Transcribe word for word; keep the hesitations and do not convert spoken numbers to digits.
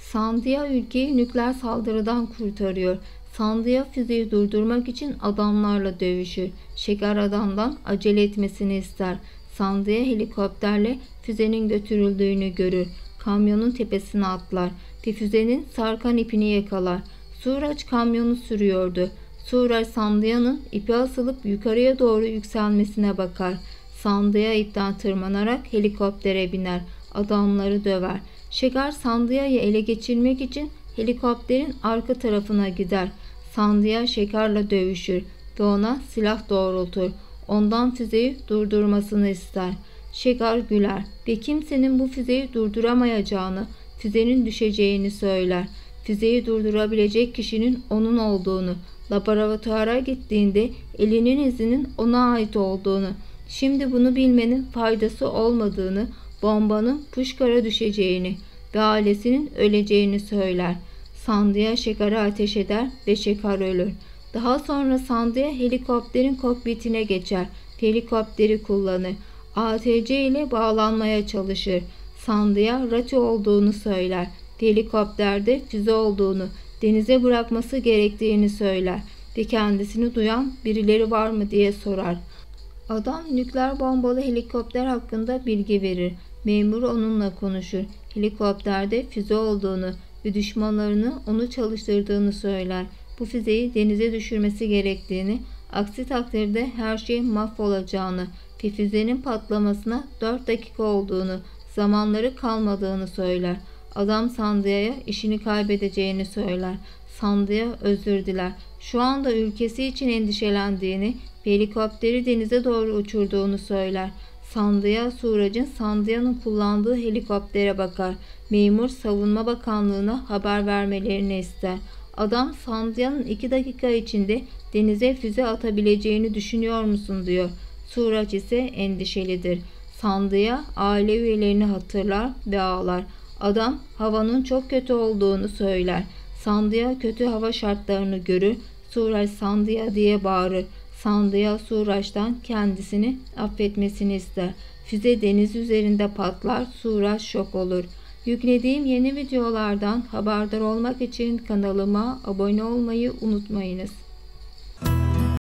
Sandia ülkeyi nükleer saldırıdan kurtarıyor. Sandia füzeyi durdurmak için adamlarla dövüşür. Şeker adamdan acele etmesini ister. Sandia helikopterle füzenin götürüldüğünü görür. Kamyonun tepesine atlar ve füzenin sarkan ipini yakalar. Suraç kamyonu sürüyordu. Suraç Sandia'nın ipi asılıp yukarıya doğru yükselmesine bakar. Sandia ipten tırmanarak helikoptere biner. Adamları döver. Şeker Sandia'yı ele geçirmek için helikopterin arka tarafına gider. Sandia Şeker'le dövüşür ve ona silah doğrultur. Ondan füzeyi durdurmasını ister. Şeker güler ve kimsenin bu füzeyi durduramayacağını, füzenin düşeceğini söyler. Füzeyi durdurabilecek kişinin onun olduğunu, laboratuvara gittiğinde elinin izinin ona ait olduğunu, şimdi bunu bilmenin faydası olmadığını, bombanın Puşkar'a düşeceğini ve ailesinin öleceğini söyler. Sandia Şeker'e ateş eder ve Şeker ölür. Daha sonra Sandia helikopterin kokpitine geçer. Helikopteri kullanır. A T C ile bağlanmaya çalışır. Sandia Rati olduğunu söyler. Helikopterde füze olduğunu, denize bırakması gerektiğini söyler ve kendisini duyan birileri var mı diye sorar. Adam nükleer bombalı helikopter hakkında bilgi verir. Memur onunla konuşur. Helikopterde füze olduğunu ve düşmanlarını onu çalıştırdığını söyler. Bu füzeyi denize düşürmesi gerektiğini, aksi takdirde her şey mahvolacağını ve füzenin patlamasına dört dakika olduğunu, zamanları kalmadığını söyler. Adam Sandia'ya işini kaybedeceğini söyler. Sandia özür diler. Şu anda ülkesi için endişelendiğini ve helikopteri denize doğru uçurduğunu söyler. Sandia, Surac'ın Sandia'nın kullandığı helikoptere bakar. Memur Savunma Bakanlığı'na haber vermelerini ister. Adam Sandia'nın iki dakika içinde denize füze atabileceğini düşünüyor musun diyor. Surac ise endişelidir. Sandia aile üyelerini hatırlar ve ağlar. Adam havanın çok kötü olduğunu söyler. Sandia kötü hava şartlarını görür. Surac Sandia diye bağırır. Sandia Suraç'tan kendisini affetmesini ister. Füze deniz üzerinde patlar. Suraç şok olur. Yüklediğim yeni videolardan haberdar olmak için kanalıma abone olmayı unutmayınız.